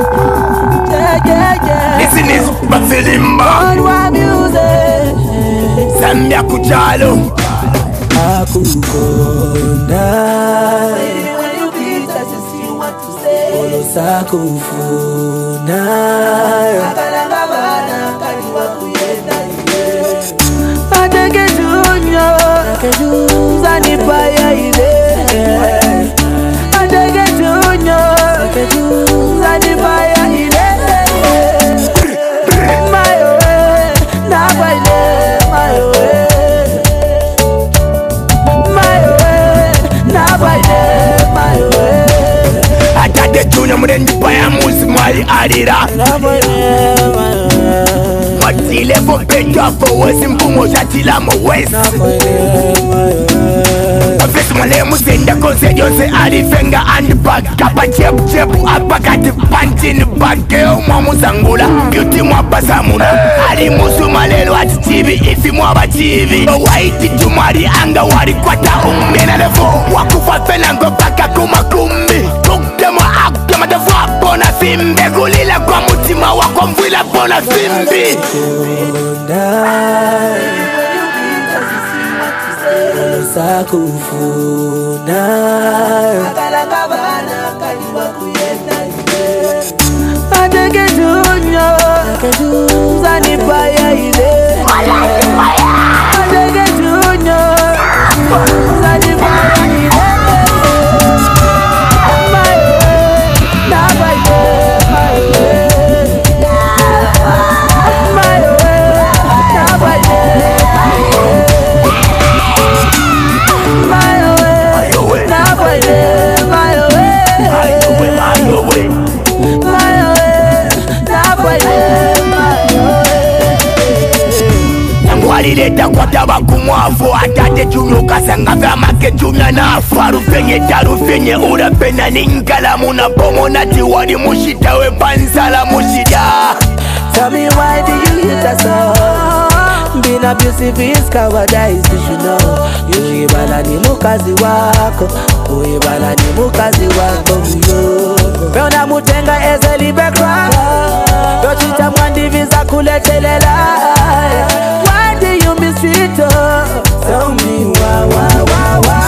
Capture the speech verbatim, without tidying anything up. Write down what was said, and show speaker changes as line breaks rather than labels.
Yeah, yeah, yeah.
Listen is Bafilimba.
On wa music.
Zambia Kujalo.
Akukonda. Baby, when you beat us, you see what to say. Olo sakufuna. Akalanga bana kaliwa kuyenda iwe. Ateke junyo, ateke junyo, zanipaya ile. Ateke junyo, ateke junyo, zanipaya ile. My way, na baile, my way.
Atade tunya murendi paya muzi mwali alira Mwatile fo peto fo wesi mpumo jatila mo wesi Ofisi mwale musenda konse yonse alifenga handbag Kapa chepu chepu apakati panchini bageo mwa musangula Beauty mwa basamuna Ali musu malelo ati chibi ifi mwa bachibi Waiti jumari anga wari kwata umena lefo Wakufa fenango baka kumakumbi Tukdemo akdemo defa bona fimbe Gulila kwa mutima wako mvila bona fimbi
sakufuna akalanga bana kaliwa kuyenda iwe ateke junyo ateke junyo zanipaya ile ateke junyo zanipaya ile my way na baile my way my way na baile
Walileta kwa tabaku mwafu Atate chunyo kasanga vamake chumya nafu Arufenye tarufenye urapena ningala Muna pomo nati wadi mushita we pansala mushida.
Tell me why do you hit us up? Being abusive is cowardice, you should know. Uibala ni mukazi wako, uibala ni mukazi wako myo. Meona mutenga ezeli bekra, yochita mwandiviza kuletelela. Why do you mistreat us? Tell me why, why, why, why?